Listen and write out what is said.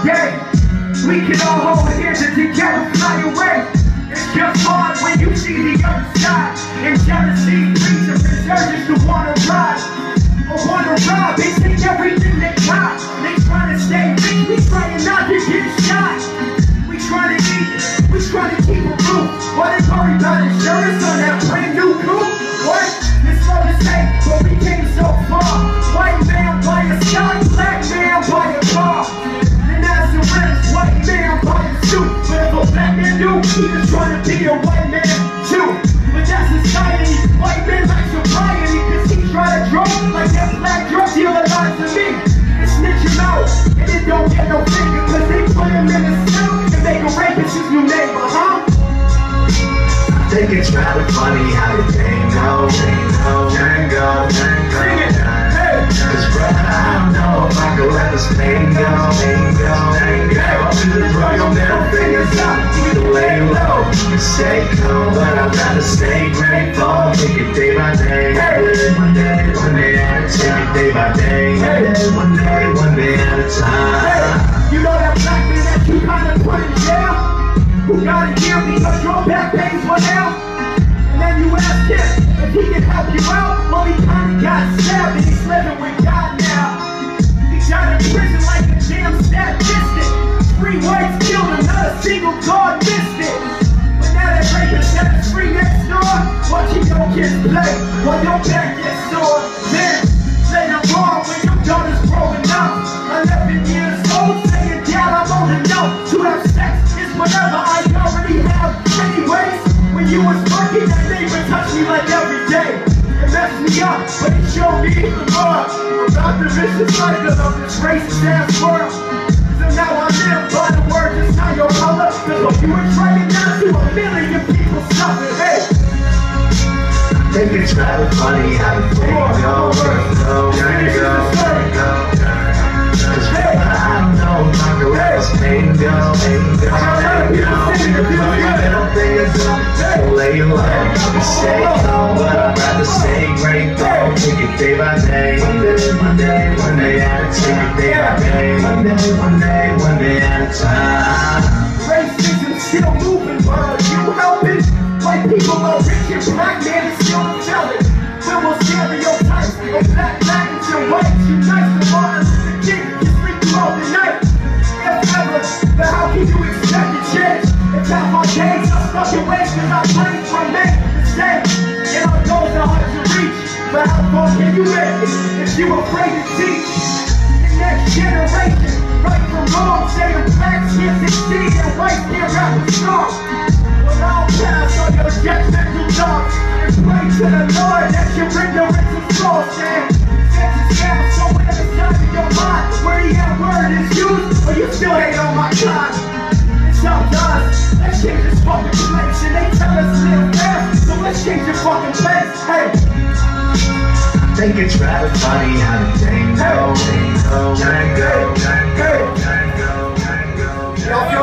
day. We can all hold hands and together fly away. It's just hard when you see the other side. And jealousy brings a resurgence to wanna ride. Or wanna rob, they take everything they got. They trying to stay rich, we trying not to get shot. We trying to eat, we trying to keep a roof. Why they worry about insurance on that brand new coupe? What? It's slow to say, but we came so far. White man buy a stock, black man buy a car. And that's the rest, white man buy a suit. But if a black man do, he just trying to be a white man too. But that's society, white men like sobriety. Cause he try to draw like that black drug dealer lies to me. And snitch him out, and it don't get no finger. Cause they put him in a cell and make a rapist his new neighbor, huh? I think it's rather funny how the game goes. Tango. Cause brother, I don't know if I can let this pain go. To the royal middle fingers up, either way low. You stay cool, but I'd rather stay grateful. Take it day by day. One day at a time. Day by day. One day at a time. You know that black man that you kinda put in jail? Who got a year because your back pains went out? And then you ask him if he can help you out. Well, he kinda got stabbed and he's living with God now. He got in prison like a damn statistic. 3 whites killed him, not a single guard missed it. But now that rapist that's free next door, watch your kids play while your back gets sore. Then, say I'm wrong when your daughter's growing up. 11 years old, saying, Dad, I'm old enough to have sex. It's whatever I already have. Anyways, when you was working, that neighbor touched me like every day. It messed me up, but it showed me even more about the vicious cycle of this racist ass world. So now I live by the word, it's not your color. Cause what you were trying not to, 1 million people suffer. Hey! I think it's rather funny how the thing goes. Cause brother, I don't know if I can let this pain go. To the royal middle fingers up, lay low. You stay calm, but I'd rather stay grateful. Take it day by day. One day at a time. Day by day. One day at a time. Racism still moving, but you helping? White people are rich and black man is still a felon. When will stereotypes of black Latins and whites unite? The Martin Luther King can sleep throughout the night. If ever, but how can you expect to change? If half my days are stuck in ways cause our brains remain the same. And our goals are hard to reach, but how far can you make it if you're afraid to teach? The next generation, right from wrong, saying blacks can't succeed and whites can't rap a song. Well, I'll pass on your judgmental thoughts and pray to the Lord that your ignorance is false. And sense down somewhere inside of your mind where the N-word is used, or you still hate on my time. It's up to us, let's change this fucking place. And they tell us live fast, so let's change the fucking place. Hey! I think it's rather funny how the thing goes. Tango. Yo,